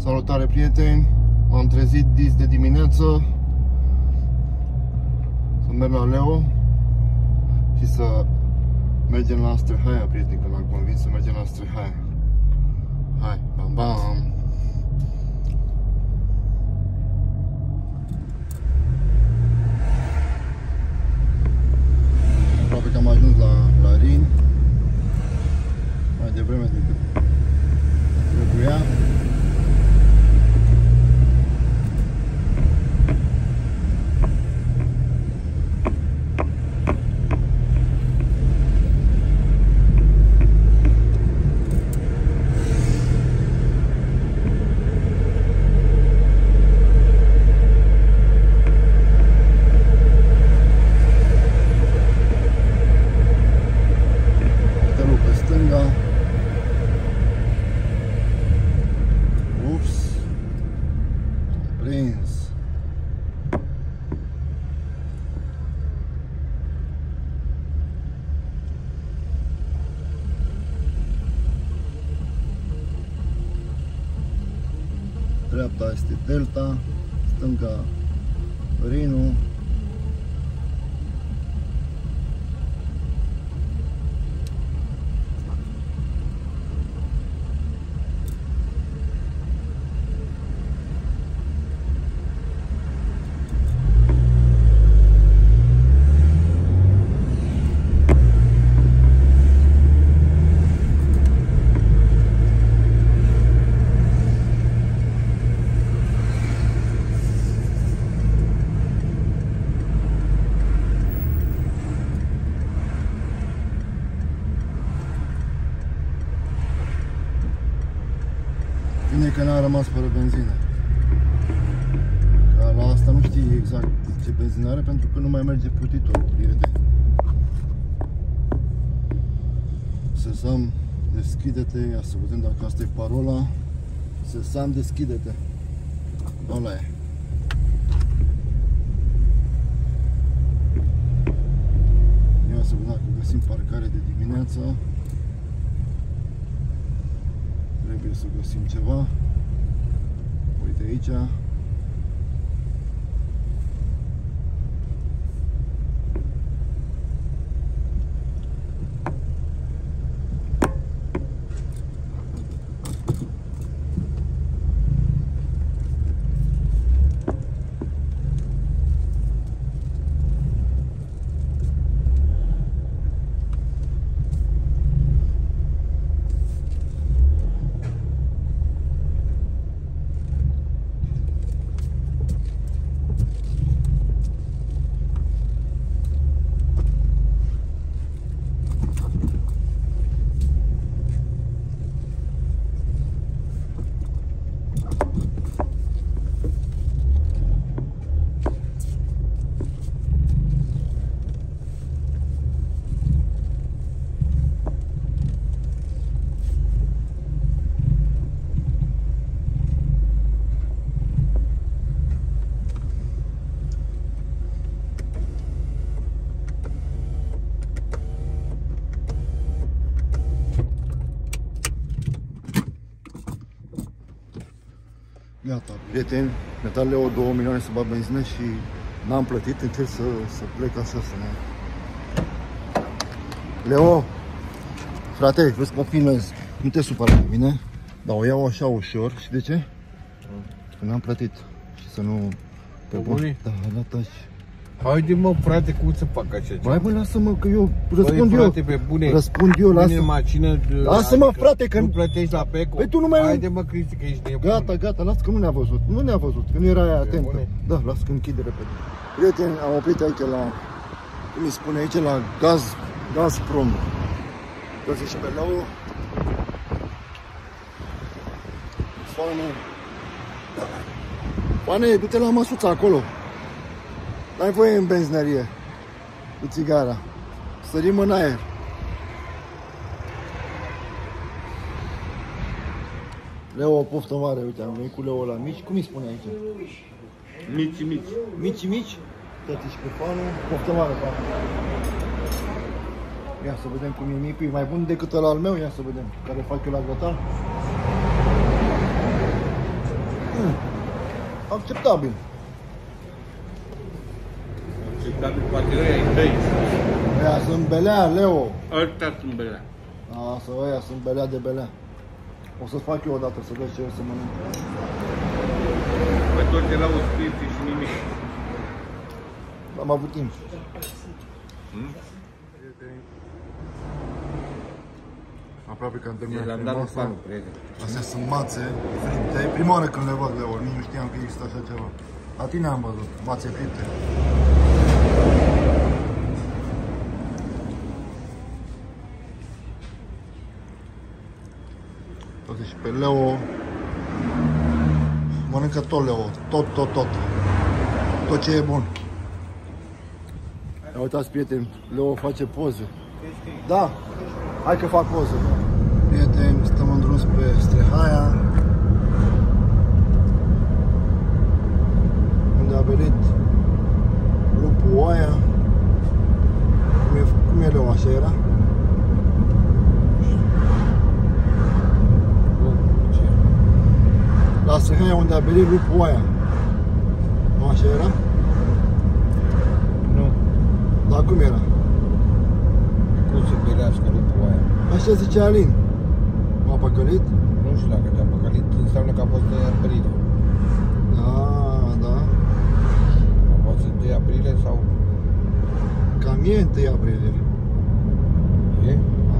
Salutare prieteni, m-am trezit dis de dimineață să merg la Leo și să mergem la Astrahaia, prieteni, că l-am convins să mergem la Astrahaia. Hai, bam bam! Aproape că am ajuns la Rin mai devreme decât trebuia. Dreapta este Delta, stânga Rinul. Bine că n-a rămas fără benzină. Că la asta nu știi exact ce benzină are, pentru că nu mai merge plutitorul, prieteni. Sesam, deschide-te, ia să vedem dacă asta e parola. Sesam, deschide-te. Ăla e. Ia să vedem dacă găsim parcare de dimineață. Trebuie să găsim ceva. Uite aici. Gata, prieteni, mi-a Leo 2 milioane să bag benzină și n-am plătit, încerc să plec așa să mă... Leo, frate, vezi că mă filmez, nu te supăra pe mine, dar o iau așa ușor, și de ce? Că n-am plătit și să nu... Pe bune? Da, da, taci. Haide mă, frate, cum să fac așa ceva? Hai mă, lasă-mă, că eu răspund. Băi, frate, pe bune. Răspund eu, lasă. În mașină, lasă-mă, frate, că nu plătești la Peco. Păi tu nu mai... Haide mă, Cristi, că ești nebun. Gata, gata, lasă că nu ne-a văzut. Nu ne-a văzut, că nu era aia atentă. Da, lasă că închide repede. Prieteni, am oprit aici la... Cum îi spune aici, la Gazprom. Găsi și pe Leo. Pane, du-te la măsuța acolo. N-ai voie în benzinărie cu țigara. Sărim în aer. Leo, poftă mare, uite, am venit cu Leo la mici. Cum îi spune aici? Mici, mici. Mici, mici? Tati și pe fanul. Poftă mare, pa. Ia să vedem cum e micul. E mai bun decât ăla al meu? Ia să vedem. Care fac eu la grătar. acceptabil. Acceptabil, poate ăia e tăi. Ăia sunt belea, Leo. Ăștia sunt belea. Asta, ăia sunt belea de belea. O să fac eu odată să vezi ce o să mănânc. Păi tot erau scrise și nimic. Am avut timp. Aproape că am terminat. Le-am dat un fanul, prieten. Astea sunt mațe fripte. E prima oară când le văd, Leo, nici nu știam că există așa ceva. La tine am văzut, mațe fripte. Uite și pe Leo mănâncă tot Leo, tot. Tot ce e bun. Ia uitați, prieteni, Leo face poze. Da, hai că fac poze. Prieteni, stăm în drum spre Strehaia, unde a venit lupul Oaia. Cum e Leo, așa era? La Strehaia, unde a venit lupul Oaia. Nu așa era? Nu. Dar cum era? Cum se berească lupul Oaia? Așa zicea Alin. M-a păcălit? Nu știu dacă te-a păcălit, înseamnă că a fost 2 aprilie. Da. A fost 2 aprilie sau... Cam e 1 aprilie. E?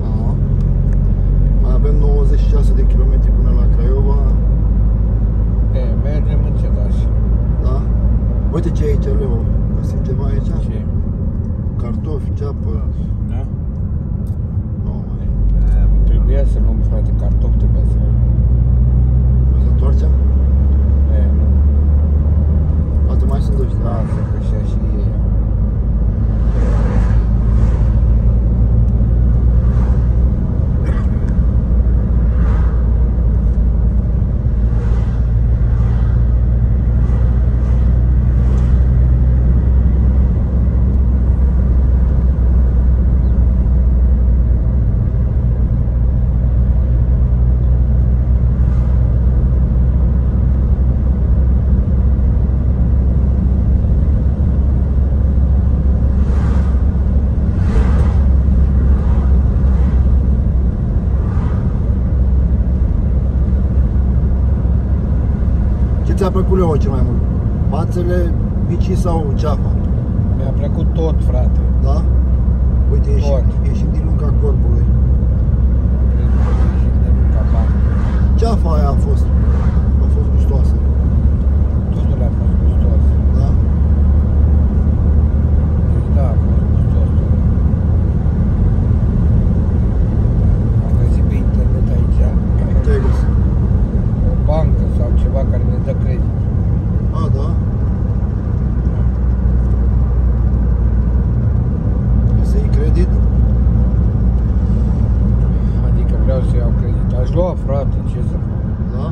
Mai avem 96 de kilometri până la Craiova. Mergem încet așa. Da? Uite ce e aici, Leo. Găsim ceva aici? Ce? Cartofi, ceapă. Da? Nu, mai. Trebuia să luăm, frate, cartofi, trebuia să luăm. Vrei să întoarcem? Nu. Poate mai sunt ăștia. Lasă, că și ei. Ce ți-a plăcut, Leo, cel mai mult? Mațele, micii sau ceapa? Mi-a plăcut tot, frate. Da? Uite, ieșim din lunga corpului. Ceafa aia a fost gustoasă. Totul a fost gustos. Da? Da, a fost gustos. Am găsit pe internet aici Ce ai găsit? o bancă sau ceva care ne dă credit. A, da? Să iei credit? Adică vreau să iau credit. Aș lua, frate, ce să fac? Da?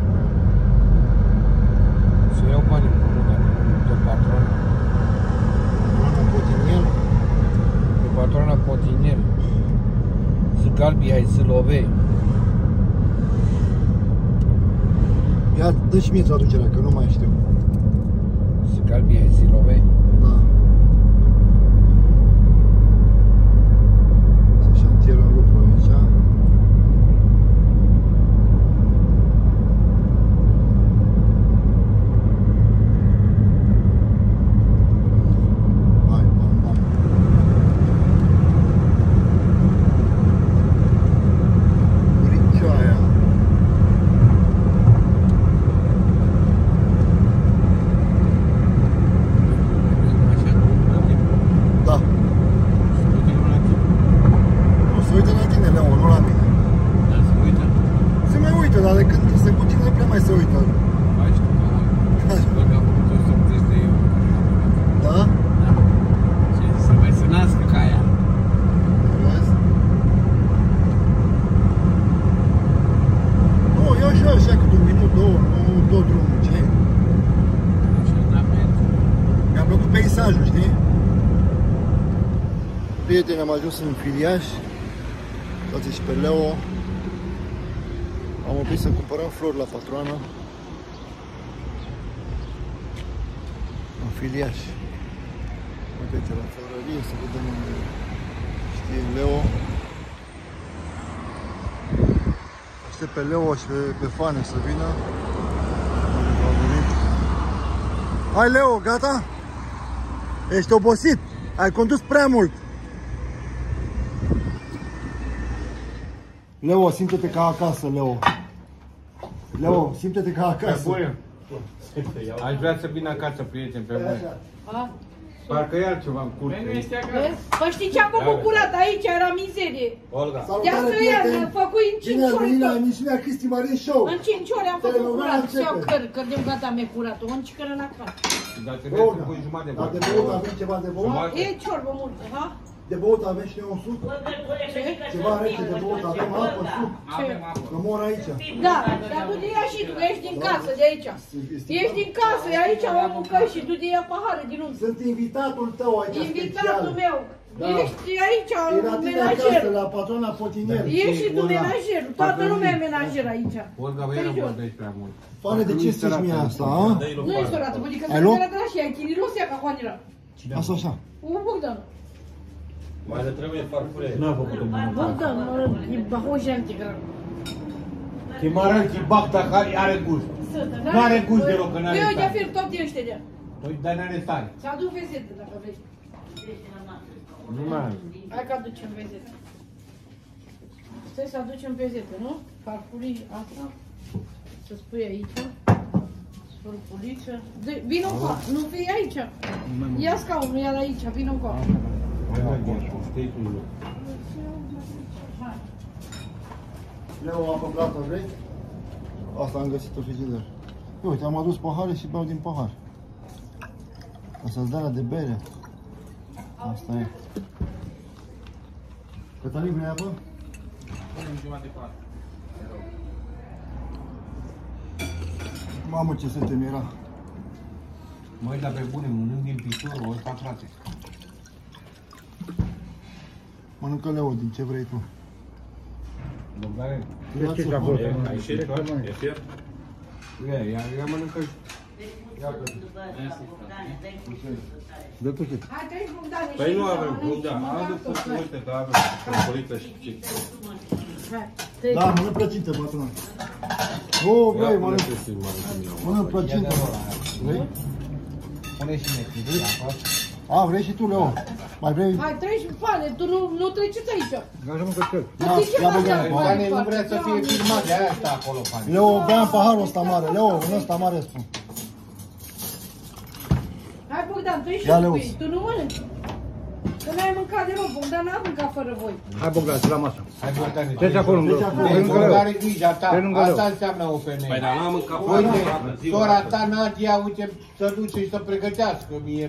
Să iau bani în comună de patron. Doamna Potinier? De patrona Potinier. Zgalbi ai Zilove. Ia, dă și mie traducerea, că nu mai știu. Zgalbi ai Zilove. Da. Să șantierăm lucrul aici. Hai, bam. Uricioaia. Da. Nu, se uită la tine, Leo, nu la mine. Se mai uită, dar de când se cu tine, prea mai se uită. Da? Să mai sănească ca aia. Vezi? Nu, eu și eu așa cât un minut, două, nu tot drumul, ce? Mi-a plăcut peisajul, știi? Prieteni, am ajuns în Filiaș. Uitați și pe Leo. Am oprit să cumpărăm flori la patroană. în Filiaș. Uite la țărărie, să vedem unde știe Leo. Aștept pe Leo și pe Fane să vină. Hai Leo, gata? Ești obosit? Ai condus prea mult. Leo, simte-te ca acasă, Leo. Leo, simte-te ca acasă. Aș vrea să vin acasă, prieteni, pe voi. Parcă e altceva în curte. Păi știi ce am făcut curat aici? Era mizerie. Olga. De asta i-am făcut în 5 ori. Bine la emisiunea Cristi Marin Show. În 5 ori am făcut curat și iau că de-mi gata mi-e curat. O încicără la car. Dar trebuie să pui jumătate de Dar de băut avem ceva de băut? E ciorbă multă, ha? De băut avem și noi un suc? Ce? Ceva rece de băut, avem apă, suc? Că mor aici. Da, dar du-te ia și tu, ești din casă de aici. Ești din casă, e aici omul că și du-te ia pahare din unde. Sunt invitatul tău aici Invitatul meu. Da. Ești aici Era tine acasă, menajerul. la patrona Potinier. Ești și tu menajerul. Toată lumea e menajer aici. Olga, băi, nu vorbești prea mult. Fane, de ce strici mie asta, a? Nu e sorată, bunică, Ai luat? să de la și ai chinilos ea ca Juanira. Asta așa. Bogdan. Mai le trebuie farfurie. N-am făcut-o mână. Bogdan, e bahojan tigran. Chimarăn, chibac, dacă are gust. N-are gust deloc, că n-are Eu de stare. fir tot ești de. Păi, dar n-are stare. Să aduc vezete dacă vrei. Nu mai are. Hai că aducem vezete. Stai să aducem vezete, nu? Farfurii asta. Să spui aici. Sfârpuliță. Vino încoa, nu fii aici. Ia scaunul, ia de aici, vino încoa. Știi cum e. Leo, apă plată, vrei? Asta am găsit în frigider. Uite, am adus pahare și beau din pahar. Asta-ți darea de bere. Asta e. Cătălin, vrei apă? Punem jumătate de pat. Mamă, ce sete mi-era. Măi, dar pe bune, mănânc din piciorul ăsta, frate. Mănâncă Leo din ce vrei tu. Bogdane, Ce acolo? Ai și e fier? ia mănâncă. Ia că. De tu ce? Hai, treci Bogdane. Păi nu avem cum, da. Adu să uite că avem farfuriță și ce. Hai, treci. Da, mănânc plăcintă, bătrân. Nu, vrei, mănânc plăcintă. Vrei? Pune și mie apa. A, vrei și tu, Leo? Mai vrei? Hai, treci, Fane, tu nu treceți aici. Gata, mă, că cel. Da, ia băgăm. Bogdane nu vrea să fie filmat, de aia stă acolo, Fane. Leo, bea în paharul ăsta mare. Leo, în ăsta mare spun. Hai, Bogdan, treci și Ia, tu, Leu. tu nu mănânci. Că n-ai mâncat deloc, Bogdan n-a mâncat fără voi. Hai Bogdan, la masă. Hai, Bogdane. Treci acolo lângă. Bogdane are grija ta. Pe lângă Leu. Asta înseamnă o femeie. Păi dar n-am mâncat Uite, foarte sora ta, Nadia, uite, să duce și să pregătească mie.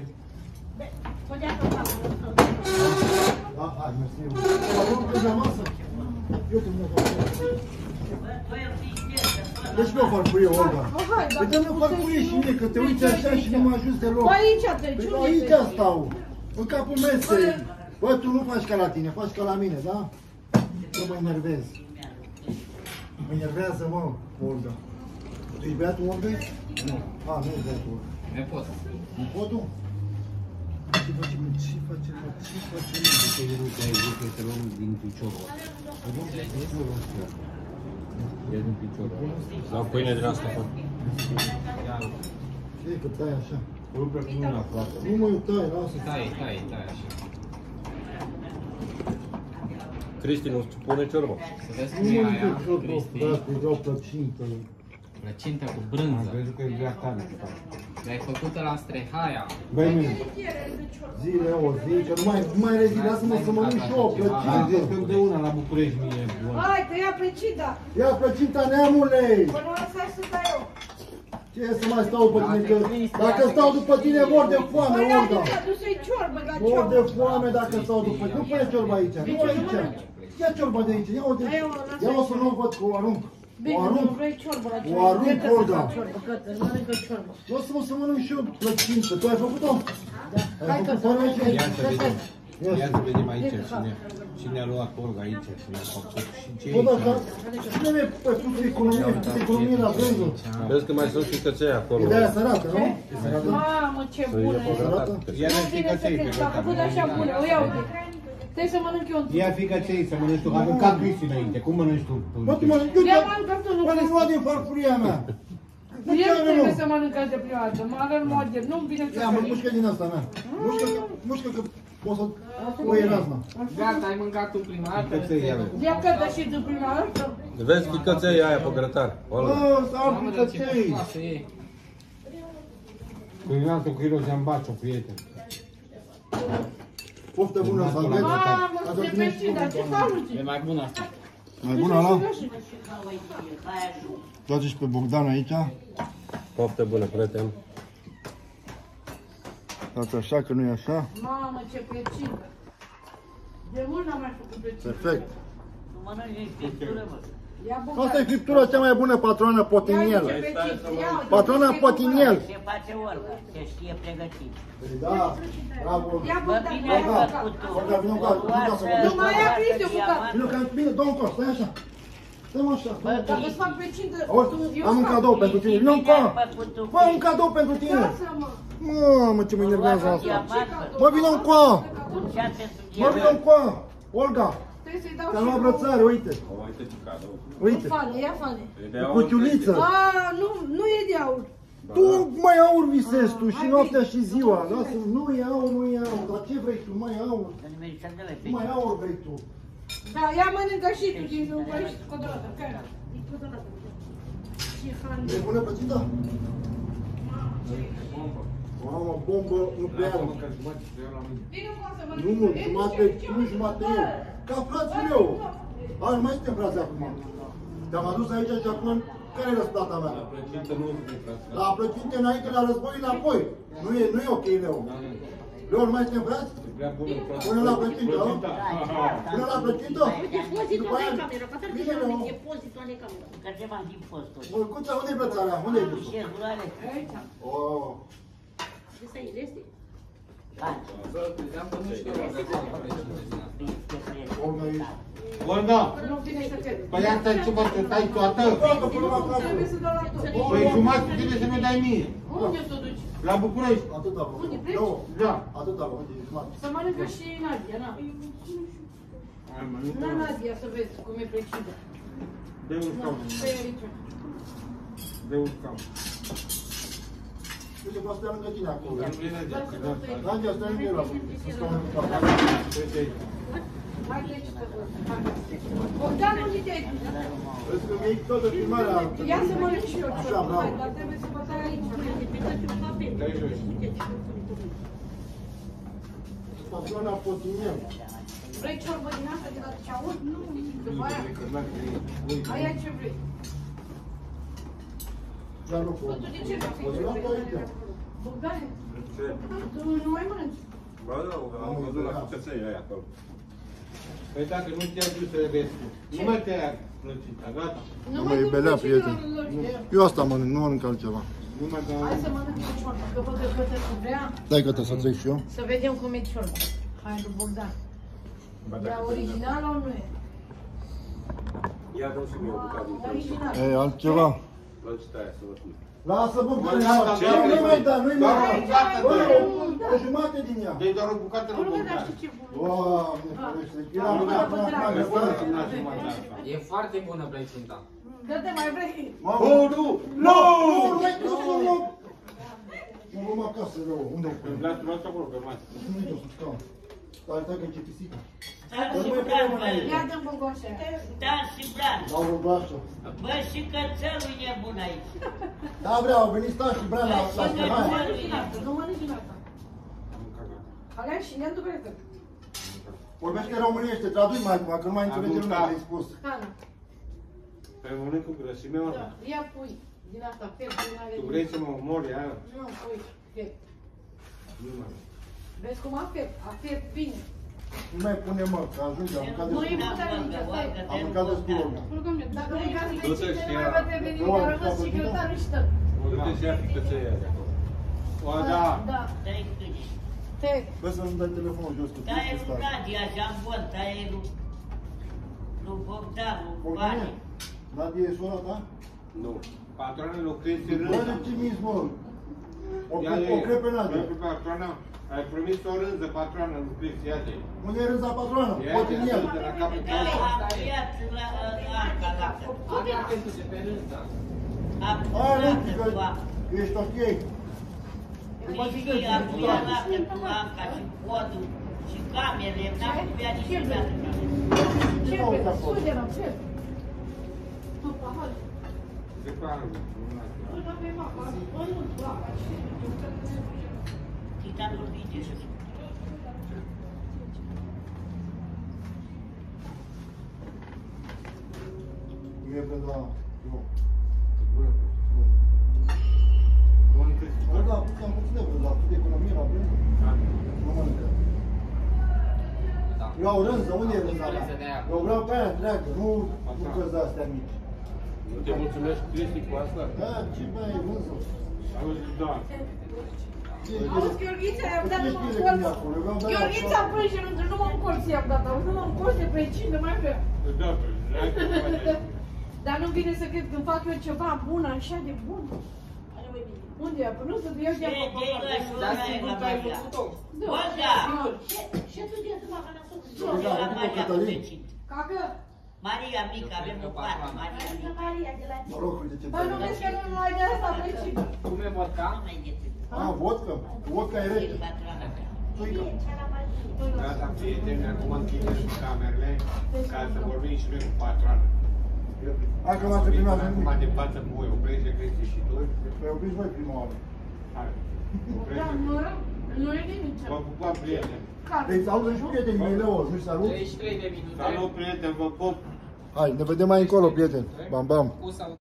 Da, hai, mersi. Acum pleci la masă? Eu te mână farfurie. Deci mi-o farfurie, Olga. Hai, Păi dă-mi farfurie și mie, că te uiți așa și nu mă ajuns deloc. Păi aici treci, Păi unde aici treci? stau. În capul mesei. Bă, tu nu faci ca la tine, faci ca la mine, da? Eu mă enervez. Mă enervează, mă, Olga. Tu ești beatul Olgăi? Nu. A, nu ești beatul Olga. Nepotul. Nepotul? Ce facem, mă? Ce facem, mă? Ce facem, mă? Uite, nu te-ai zis că te luăm din piciorul ăsta. E din piciorul ăsta. Sau pâine din asta, fă. E că tai așa. Rupe cu mâna, frate. Nu mă tai, lasă. Tai așa. Cristi, nu pune ciorbă. Să vezi Nu cum e mă aia, duc, Cristi. frate, vreau plăcintă. Plăcintă cu Am brânză. crezut că e vrea tare. Le-ai făcută la strehaia. Băi, mine. Zile, o zi, că nu mai rezi, lasă-mă să mănânc și eu, Am plăcintă. zis că de una la București mie. Hai, că ia plăcita. Ia plăcinta, neamule! Până la asta să dai eu. Ce să mai stau după tine, că dacă stau după tine mor de foame, Păi, Olga. dacă ți-a ciorbă, dar Mor de ciorbă. foame dacă stau după tine. Nu pune ciorba aici, nu aici. Ia ciorba de aici, ia-o de aici. Ia-o să nu o văd că o arunc. Bine, O nu arunc. vrei ciorbă la O ciorbă. arunc, Cred că Olga. să fac ciorbă, Cătă, mănâncă ciorbă. Lasă-mă să mănânc și eu plăcintă. Tu ai făcut-o? Da. Hai că făcut să fără mănâncă. ce? Stai, stai. Ia să vedem aici cine a luat Olga aici și ne-a făcut și ce Bă, dar cine mi-e pus economie la brânză? Vezi că mai sunt și căței acolo. E de-aia sărată, nu? Mamă, ce bună e! Ia Nu ne fi vine să căței pe cred, s-a făcut așa bună, o ia uite. Trebuie să mănânc eu un Ia fi căței să mănânci tu, că a mâncat Cristi înainte. Cum mănânci tu? Bă, tu mănânci, eu Ia mănâncă tu, nu mănânci lua din farfuria mea. El trebuie să mănâncă de prima dată, mă arăt model, nu-mi vine să Ia, mă, mușcă din asta mea. Mușcă că poți să o iei razna. Gata, ai mâncat tu prima dată. Căței ia. Ia cătă și de prima dată. Vezi că căței aia pe grătar. Bă, să am Mamă, dar ce căței. frumoasă e. Cu Renatul Chiro Zambaciu, prieten. Poftă bună să aveți. Mamă, ce fericit, dar ce faci? E mai bună asta. Mai bună, ala? Toate și pe Bogdan aici. Poftă bună, prieten. Dați așa, că nu e așa. Mamă, ce fericit. De mult n-am mai făcut fericit. Perfect. Ia băgat. Asta e friptura cea mai bună, patroană Potiniel. Ia ce fericit. Ia uite, Patrona ce Potiniel. Se face Olga, se știe pregătit. Da, bravo. Ia Bă, băgat, bine ia ai băgat. făcut tu. Olga, vină cu asta să Nu mai ia Cristi o bucată. Vină că bine, dă un cos, stai așa. Stăm așa. Dacă îți fac fericită, Auzi, am un cadou pentru tine. Vină un cos. Fă un cadou pentru tine. Lasă-mă. Mamă, ce mă enervează asta. Mă, vină un coa. Mă, vină un coa. Olga, Trebuie să-i dau te-am și luat eu. brățare, uite. Uite, Fane, ia fane. cu ciuliță. A, nu e de aur. Tu mai aur visezi tu și noaptea și ziua. Lasă, nu e aur, nu e aur. Dar ce vrei tu? Mai aur. Mai aur vrei tu. Da, ia mănâncă și tu, din să upărești codorată. Care? E codorată. Și hane. E bună plăcită? Mamă, bombă nucleară. Vine cu asta, Nu mult, jumate, nu jumate eu. Ca frații meu. Hai, nu mai suntem frați acum. Te-am adus aici și acum, care e răsplata mea? La plăcinte înainte, la război înapoi. Nu e ok, Leo. Leo, nu mai suntem frați? Până la plăcintă, nu? Până la plăcintă? După aia, bine, Leo. Că ce m-am timp fostul. Mălcuța, unde-i plățarea? Unde-i dus-o? Ce culoare? Oh. Olga e... Olga! Nu vine să cred. Păi asta ce mă te tai toată? Trebuie să dau la tot. Păi jumătate trebuie să mi dai mie. Unde să o duci? La București. Atâta vă. Unde pleci? Nu, Da. atâta vă. Unde e jumătate? Să mănâncă și Nadia, na. Hai, mă, nu Na, Nadia, să vezi cum e precidă. de un scaun. Pe aici. De un scaun. Uite, poate stai lângă tine acolo. Nu vine de Nadia, stai lângă el acolo. Să stau lângă tine. Hai de aici să văd. Bogdan, unde te-ai dus? Vezi că mi-ai toată filmarea. Ia să mănânc și eu Așa, ceva. bravo. Hai, dar trebuie să vă tai aici. Dai jos. Patrona Potiniel. Vrei ciorbă din asta de la ceaur? Nu. După aia? Aia ce vrei? Dar nu pot. Tu de ce vrei? O să luăm pe aici. Bogdan, tu nu mai mănânci. Ba da, am văzut la căței aia acolo. Păi dacă nu te-ai dus să vezi, nu mai te-ai plăcit, gata. Nu mă iubelea, prieten. Eu asta mănânc, nu mănânc altceva. Nu mai dau. Hai să mănânc eu ciorbă, că văd că Cătălin vrea. Dai că să trec și eu. Să vedem cum e ciorbă. Hai, lui Bogdan. E originală sau nu e? Ia dă și mie o bucată din Originală. E, altceva. plăcită aia să vă spun. Lasă, bă, Bă, nu gata, mai da, nu-i doar mai o bucată, Bă, bă. o jumătate din ea. Dă-i doar o bucată Nu la vă Bogdan. știi ce bun. Doamne, ferește. Era Da, mea, bă, mea, dragă, mea, Fără mea. să nați jumătate asta. E foarte bună plăcinta. Dă-te mai vrei. Mamă. Oh, nu! Nu! Nu, mai tu, nu! Mă luăm acasă, rău. Unde o pun? Lasă acolo pe masă. Nu-i jos, scaun. Stai că e pisica. Ia dă-mi bogoșe. Da, și Bran. Dau o bașă. Bă, și cățelul e bun aici. Da, vreau, au venit Stan și Bran la Stăhaia. Nu mănânci din asta. Alea și ne-am după că. Vorbește românește, traduci mai acum, că nu mai înțelege lumea ce ai spus. Hana. Pe mănânc cu grăsimea Da. asta. Ia pui. Din asta, fiert, din are. Tu vrei să mă omori aia? Nu, pui. Fiert. Nu mai. Vezi cum a fiert? A fiert bine. Nu mai pune mă, că ajunge, am mâncat Nu e destul. mult nici stai. Am mâncat destul, Olga. Dacă mâncați Du-te vecine, și nu mai ia. vă reveni, dar rămâs secretarul și tot. Du-te și ia fi căței aia de acolo. O, da. Da. Trei câini. Te, Bă, să nu dai telefonul jos, că tu Taie ești lui stare. Nadia, Jambon, taie lui Bogdan, lui Vane. Nadia e sora ta? Nu. Patroanele o crezi Bă, rând. de ce mi-s, mă? Ia-le. O cred pe Nadia. Ia pe patroana. Ai promis o rânză, patroană, nu crezi, ia-te. Unde e râza patroană? Poate în el. De la capul Care tău. a înviat la Anca, la Avea pentru de pe rând, da. a Aia, înviat că cu Anca. ești ok. Și a înviat cu Anca și podul și camerele, n-am înviat niciodată. Ce mă uite acolo? Suge la ce? Tu, pahar. De parul. Nu avem apa, nu, apa. Titanul video și Nu e pe la... Nu. Bă, da, puțin de văd, la cât economie la brânză. Nu mănâncă. Eu au rânză, unde e rânza mea? Eu vreau pe aia întreagă, nu bucăți de-astea mici. Nu te mulțumești, Cristi, cu asta? Da, ce bă, e rânză? Auzi, da. Auzi, Gheorghița, i-am dat numai un Ce colț. e acolo? Eu vreau de aia Gheorghița șoară. până și numai un colț i-am dat, auzi, numai un colț de pe cine mai vrea. Da, Dar nu vine să cred când fac eu ceva bun, așa de bun. Unde e apă? Nu să iau de apă. Dar sigur că ai făcut-o. Olga! Și tu de tu mă Da, La adică Maria Cătălin. Cătălin. Cacă, Maria mică, avem o fată, Maria mică. Mă rog, uite ce bă, nu vezi că nu mai de asta vecină. Cum e vodka? Nu mai decât. A, vodka? Vodka e rece. Patroana mea. Țuică. Gata, prieteni, acum închidem camerele ca să vorbim și noi cu patroana. Hai că m-ați primat în Acum de față cu voi, oprește, Cristi, și tu. Păi opriți voi prima oară. Hai, Da, oprește. nu e nimic. Vă pupăm, prieteni. Deci auzi și prietenii mei, Leo, nu salut? 33 de minute. Salut, prieteni, vă pup. Hai, ne vedem mai încolo, prieteni. Bam, bam. Cu sau